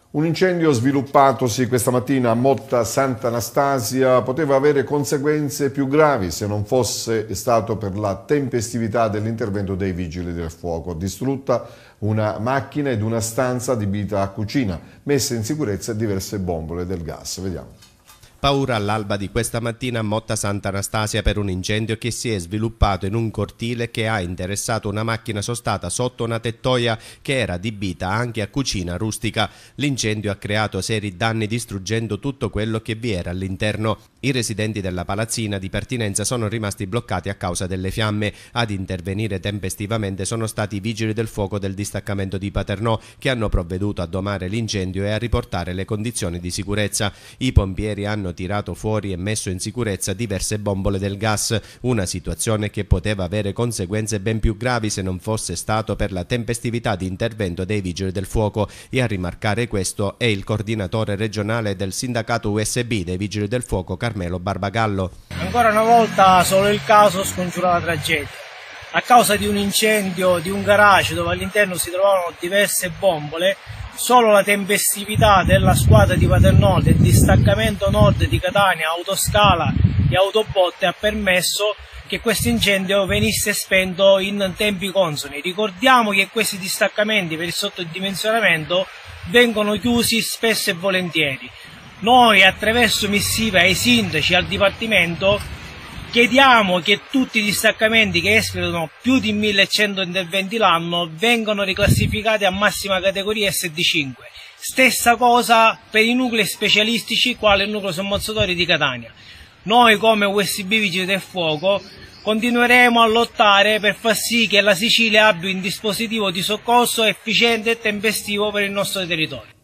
Un incendio sviluppatosi questa mattina a Motta Sant'Anastasia poteva avere conseguenze più gravi se non fosse stato per la tempestività dell'intervento dei vigili del fuoco. Distrutta una macchina ed una stanza adibita a cucina, messe in sicurezza diverse bombole del gas. Vediamo. Paura all'alba di questa mattina a Motta Sant'Anastasia per un incendio che si è sviluppato in un cortile che ha interessato una macchina sostata sotto una tettoia che era adibita anche a cucina rustica. L'incendio ha creato seri danni distruggendo tutto quello che vi era all'interno. I residenti della palazzina di pertinenza sono rimasti bloccati a causa delle fiamme. Ad intervenire tempestivamente sono stati i vigili del fuoco del distaccamento di Paternò che hanno provveduto a domare l'incendio e a riportare le condizioni di sicurezza. I pompieri hanno tirato fuori e messo in sicurezza diverse bombole del gas, una situazione che poteva avere conseguenze ben più gravi se non fosse stato per la tempestività di intervento dei vigili del fuoco, e a rimarcare questo è il coordinatore regionale del sindacato USB dei vigili del fuoco Carmelo Barbagallo. Ancora una volta solo il caso scongiura la tragedia. A causa di un incendio di un garage dove all'interno si trovavano diverse bombole, solo la tempestività della squadra di Paternò, del distaccamento nord di Catania, autoscala e autobotte ha permesso che questo incendio venisse spento in tempi consoni. Ricordiamo che questi distaccamenti per il sottodimensionamento vengono chiusi spesso e volentieri. Noi attraverso missiva ai sindaci e al Dipartimento chiediamo che tutti i distaccamenti che espletano più di 1100 interventi l'anno vengano riclassificati a massima categoria SD5. Stessa cosa per i nuclei specialistici quale il nucleo sommozzatori di Catania. Noi come USB Vigili del Fuoco continueremo a lottare per far sì che la Sicilia abbia un dispositivo di soccorso efficiente e tempestivo per il nostro territorio.